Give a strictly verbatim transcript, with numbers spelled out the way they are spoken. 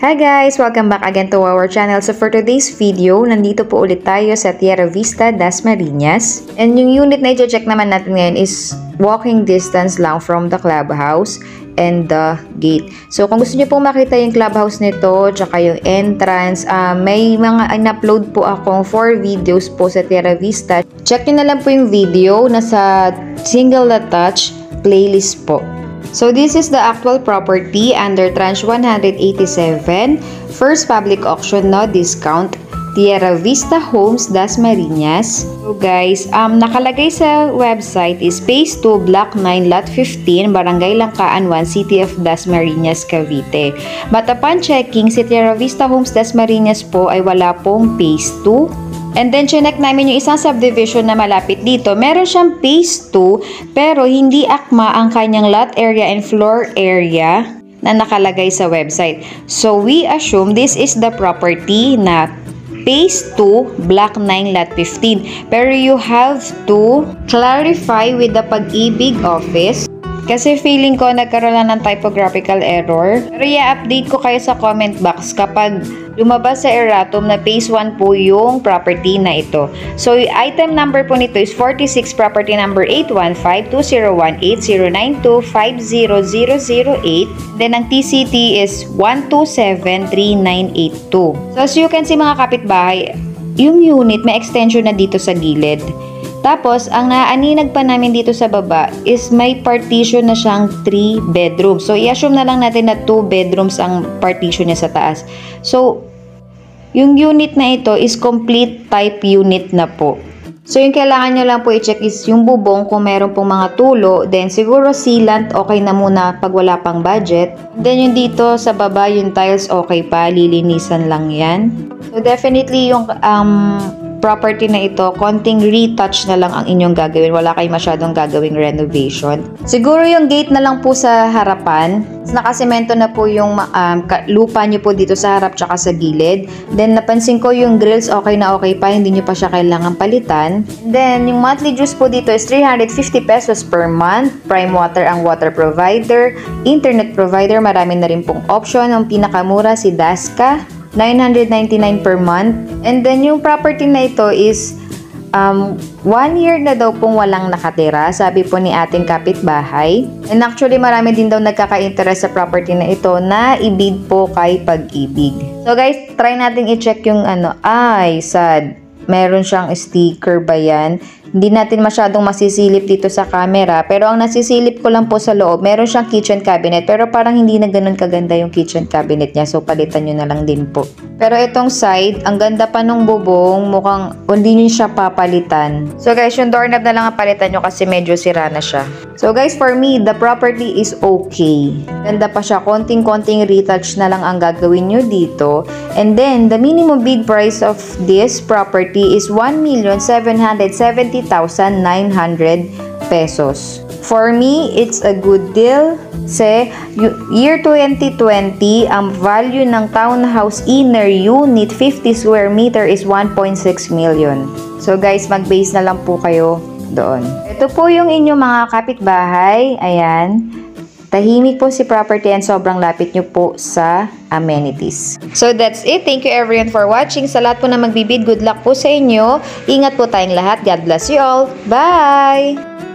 Hi guys! Welcome back again to our channel. So for today's video, nandito po ulit tayo sa Tierra Vista, Dasmariñas. And yung unit na i-check naman natin ngayon is walking distance lang from the clubhouse and the gate. So kung gusto niyo pong makita yung clubhouse nito, tsaka yung entrance, uh, may mga in-upload po akong four videos po sa Tierra Vista. Check nyo na lang po yung video, nasa single attach playlist po. So this is the actual property under tranche one eighty-seven, first public auction, no discount, Tierra Vista Homes, Dasmariñas. So guys, um, nakalagay sa website is Phase two, Block nine, Lot fifteen, Barangay Langkaan one, City of Dasmariñas, Cavite. But upon checking, si Tierra Vista Homes, Dasmariñas po ay wala pong Phase two. And then, chinek namin yung isang subdivision na malapit dito. Meron siyang Phase two, pero hindi akma ang kanyang lot area and floor area na nakalagay sa website. So, we assume this is the property na Phase two, Block nine, Lot fifteen. Pero you have to clarify with the Pag-ibig office. Kasi feeling ko nagkaroon lang ng typographical error. Pero i-update ko kayo sa comment box kapag lumabas sa erratum na Phase one po yung property na ito. So, item number po nito is forty-six, property number eight one five two zero one eight zero nine two five zero zero zero eight. Then, ang T C T is one two seven three nine eight two. So, as you can see mga kapitbahay, yung unit may extension na dito sa gilid. Tapos, ang naaninag pa namin dito sa baba is may partition na siyang three bedrooms. So, i-assume na lang natin na two bedrooms ang partition niya sa taas. So, yung unit na ito is complete type unit na po. So, yung kailangan nyo lang po i-check is yung bubong kung meron pong mga tulo. Then, siguro sealant, okay na muna pag wala pang budget. Then, yung dito sa baba, yung tiles, okay pa. Lilinisan lang yan. So, definitely yung um, property na ito, konting retouch na lang ang inyong gagawin. Wala kayong masyadong gagawing renovation. Siguro yung gate na lang po sa harapan. Nakasemento na po yung um, lupa nyo po dito sa harap tsaka sa gilid. Then napansin ko yung grills okay na okay pa. Hindi nyo pa siya kailangan palitan. Then yung monthly dues po dito is three hundred fifty pesos per month. Prime Water ang water provider. Internet provider, marami na rin pong option. Ang pinakamura si Daska, nine hundred ninety-nine per month. And then yung property na ito is um, one year na daw pong walang nakatira, sabi po ni ating kapitbahay. And actually marami din daw nagkaka-interest sa property na ito na ibid po kay Pag-ibig. So guys, try natin i-check yung ano. Ay, sad. Meron siyang sticker ba yan? Hindi natin masyadong masisilip dito sa camera. Pero ang nasisilip ko lang po sa loob, meron siyang kitchen cabinet. Pero parang hindi na ganun kaganda yung kitchen cabinet niya. So, palitan nyo na lang din po. Pero itong side, ang ganda pa nung bubong. Mukhang hindi nyo siya papalitan. So guys, yung doorknob na lang ang palitan nyo kasi medyo sira na siya. So guys, for me, the property is okay. Ganda pa siya. Konting-konting retouch na lang ang gagawin nyo dito. And then, the minimum bid price of this property is one million seven hundred seventy thousand nine hundred pesos. For me, it's a good deal. Kasi, year twenty twenty, ang value ng townhouse inner unit fifty square meter is one point six million. So guys, mag-base na lang po kayo doon. Ito po yung inyong mga kapitbahay. Ayan. Tahimik po si property and sobrang lapit nyo po sa amenities. So that's it. Thank you everyone for watching. Sa lahat po na magbibid, good luck po sa inyo. Ingat po tayong lahat. God bless you all. Bye!